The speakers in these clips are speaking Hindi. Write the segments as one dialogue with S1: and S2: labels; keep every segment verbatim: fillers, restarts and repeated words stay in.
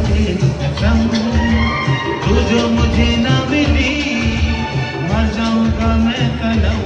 S1: तेरी कसम, तू जो मुझे ना मिली मर जाऊंगा मैं सनम।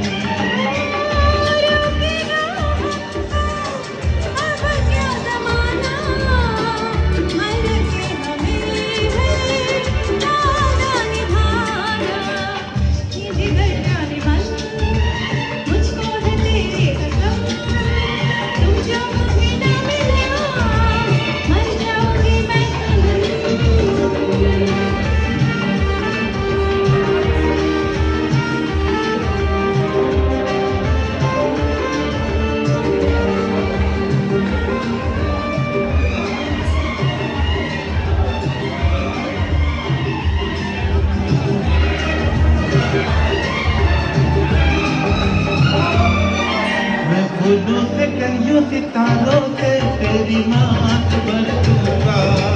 S1: फूलों से कलियों सितारों से तेरी मात बरसूंगा,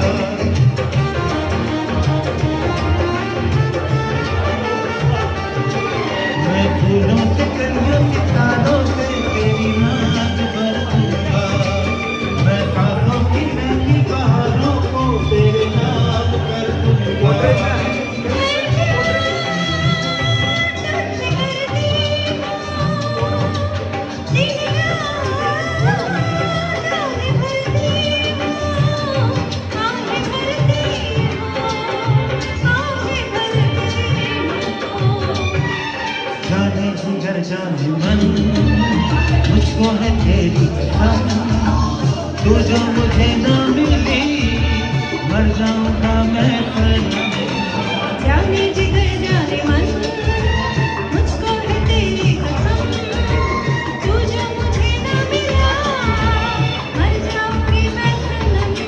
S1: मैं फूलों से कलियों सितारों से तेरी मात बरसूंगा, मैं सांसों की महकी बहारों को तेरे नाम कर दूंगा। जाने जिगर जाने मन, मुझको है तेरी कसम, तू जो मुझे ना मिली मर जाऊंगा मैं सनम।
S2: जाने जिगर जाने मन, मुझको है तेरी कसम, तू जो मुझे ना मिला मर जाऊंगी मैं सनम।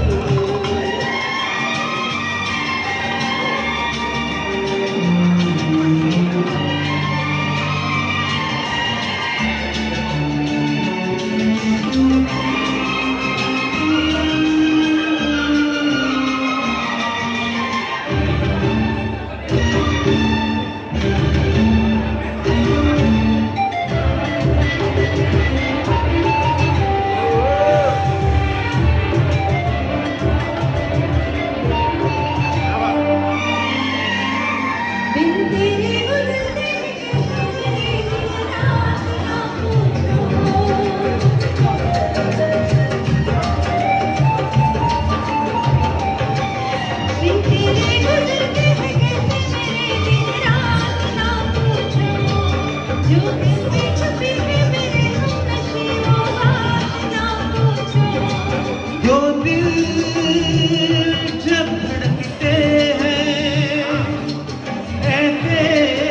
S1: जो दिल जब धड़कते हैं ऐसे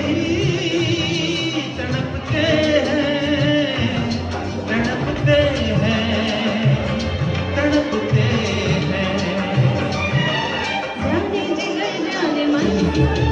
S1: ही तड़पते हैं, तड़पते हैं, तड़पते हैं।
S2: जाने जिगर जाने मन